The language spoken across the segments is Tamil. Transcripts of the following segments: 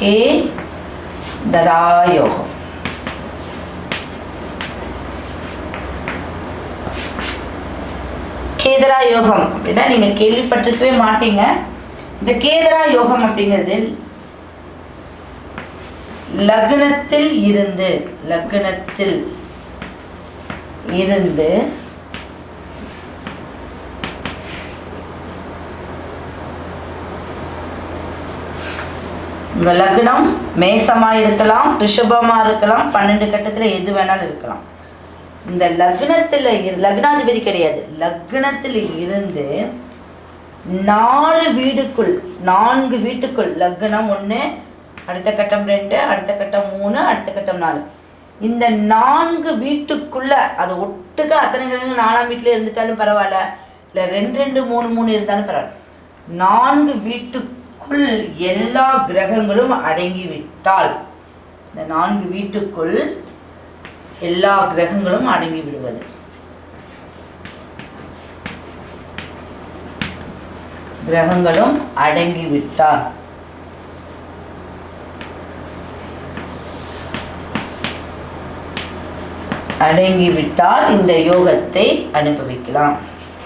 கேதரா யோகம். கேதரா யோகம் அப்படின்னா நீங்க கேள்விப்பட்டிருக்கவே மாட்டீங்க. இந்த கேதரா யோகம் அப்படிங்கிறது லக்னத்தில் இருந்து உங்க லக்னம் மேசமா இருக்கலாம், ரிஷபமா இருக்கலாம், 12 கட்டத்துல எது வேணாலும் இருக்கலாம். இந்த லக்னத்துல லக்னாதிபதி கிடையாது, லக்னத்தில் இருந்து 4 வீட்டுக்குள் லக்னம் 1, அடுத்த கட்டம் 2, அடுத்த கட்டம் 3, அடுத்த கட்டம் 4, இந்த 4 வீட்டுக்குள்ள அது ஒட்டுக்க அத்தனை கிரகங்கள் 4ஆம் வீட்டில் இருந்துட்டாலும் பரவாயில்ல, இல்லை 2 2 3 3 இருந்தாலும் பரவாயில்ல, 4 வீட்டுக்குள் எல்லா கிரகங்களும் அடங்கிவிட்டால், இந்த 4 வீட்டுக்குள் எல்லா கிரகங்களும் அடங்கி விடுவது. கிரகங்களும் அடங்கிவிட்டால் இந்த யோகத்தை அனுபவிக்கலாம்.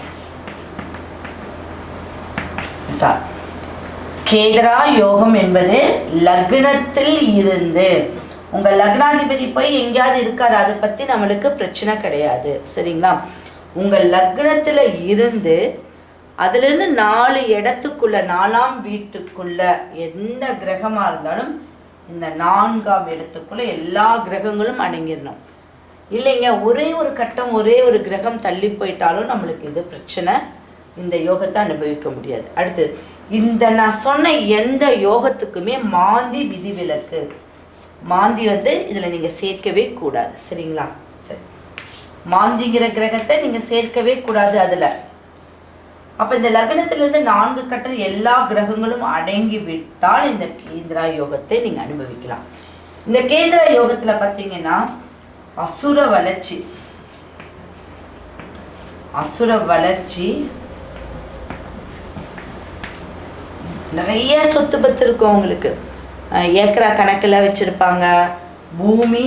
கேதரா யோகம் என்பது லக்னத்தில் இருந்து, உங்க லக்னாதிபதி போய் எங்கேயாவது இருக்காரு, அதை பத்தி நம்மளுக்கு பிரச்சனை கிடையாது, சரிங்களா? உங்க லக்னத்துல இருந்து அதுல இருந்து 4 இடத்துக்குள்ள 4ஆம் வீட்டுக்குள்ள எந்த கிரகமா இருந்தாலும் இந்த 4ஆம் இடத்துக்குள்ள எல்லா கிரகங்களும் அடங்கிடணும். இல்லைங்க, ஒரே ஒரு கட்டம் ஒரே ஒரு கிரகம் தள்ளி போயிட்டாலும் நம்மளுக்கு இது பிரச்சனை, இந்த யோகத்தை அனுபவிக்க முடியாது. அடுத்து இந்த நான் சொன்ன எந்த யோகத்துக்குமே மாந்தி விதிவிலக்கு. மாந்தி இதில் நீங்கள் சேர்க்கவே கூடாது, சரிங்களா? சரி, மாந்திங்கிற கிரகத்தை நீங்கள் சேர்க்கவே கூடாது அதில். அப்போ இந்த லக்னத்திலிருந்து 4 கட்டம் எல்லா கிரகங்களும் அடங்கி விட்டால் இந்த கேந்திரா யோகத்தை நீங்கள் அனுபவிக்கலாம். இந்த கேந்திரா யோகத்தில் பார்த்தீங்கன்னா அசுர வளர்ச்சி, நிறைய சொத்து பத்து இருக்கும் அவங்களுக்கு, ஏக்கரா கணக்கில் வச்சிருப்பாங்க, பூமி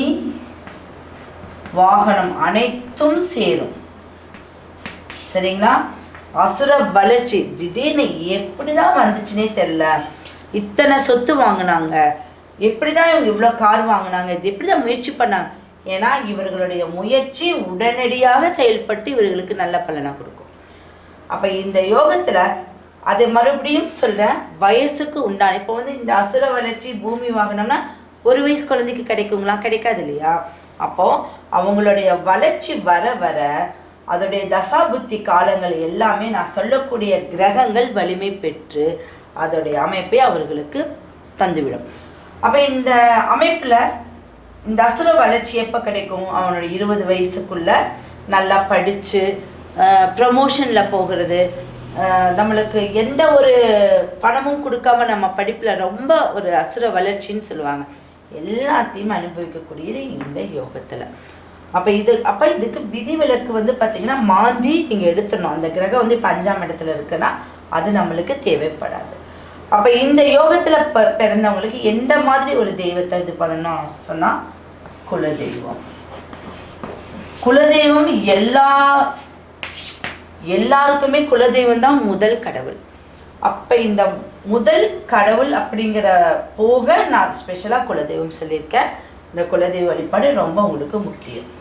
வாகனம் அனைத்தும் சேரும், சரிங்களா? அசுர வளர்ச்சி திடீர்னு எப்படிதான் வந்துச்சுன்னே தெரியல, இத்தனை சொத்து வாங்கினாங்க, எப்படிதான் இவங்க இவ்வளோ கார் வாங்கினாங்க, இது எப்படிதான் முயற்சி பண்ணாங்க, ஏன்னா இவர்களுடைய முயற்சி உடனடியாக செயல்பட்டு இவர்களுக்கு நல்ல பலனை கொடுக்கும். அப்போ இந்த யோகத்தில் அதை மறுபடியும் சொல்கிறேன், வயசுக்கு உண்டான, இப்போ இந்த அசுர வளர்ச்சி பூமி வாங்கினோம்னா 1 வயசு குழந்தைக்கு கிடைக்குங்களா? கிடைக்காது இல்லையா? அப்போது அவங்களுடைய வளர்ச்சி வர வர அதோடைய தசாபுத்தி காலங்கள் எல்லாமே நான் சொல்லக்கூடிய கிரகங்கள் வலிமை பெற்று அதோடைய அமைப்பை அவர்களுக்கு தந்துவிடும். அப்போ இந்த அமைப்பில் இந்த அசுர வளர்ச்சி எப்போ கிடைக்கும்? அவனோட 20 வயசுக்குள்ள நல்லா படித்து ப்ரமோஷனில் போகிறது, நம்மளுக்கு எந்த ஒரு பணமும் கொடுக்காம நம்ம படிப்பில் ரொம்ப ஒரு அசுர வளர்ச்சின்னு சொல்லுவாங்க, எல்லாத்தையும் அனுபவிக்கக்கூடியது இந்த யோகத்தில். அப்போ இதுக்கு விதிவிலக்கு பார்த்திங்கன்னா மாந்தி நீங்கள் எடுத்துடணும். அந்த கிரகம் இப்போ 5ஆம் இடத்துல இருக்குன்னா அது நம்மளுக்கு தேவைப்படாது. அப்போ இந்த யோகத்தில் பிறந்தவங்களுக்கு எந்த மாதிரி ஒரு தெய்வத்தை இது பண்ணணும் சொன்னால் குலதெய்வம் எல்லாருக்குமே குலதெய்வம் தான் முதல் கடவுள். அப்போ இந்த முதல் கடவுள் அப்படிங்கிற போக நான் ஸ்பெஷலாக குலதெய்வம் சொல்லியிருக்கேன். இந்த குலதெய்வ வழிபாடு ரொம்ப உங்களுக்கு முக்கியம்.